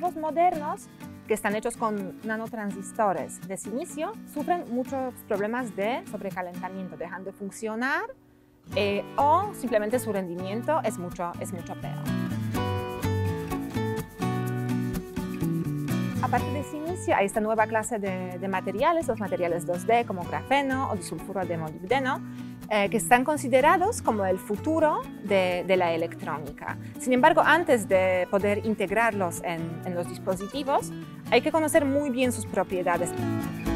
dispositivos modernos que están hechos con nanotransistores de silicio sufren muchos problemas de sobrecalentamiento, dejan de funcionar o simplemente su rendimiento es mucho peor. Aparte de silicio, hay esta nueva clase de materiales, los materiales 2D como grafeno o disulfuro de molibdeno, que están considerados como el futuro de la electrónica. Sin embargo, antes de poder integrarlos en los dispositivos, hay que conocer muy bien sus propiedades.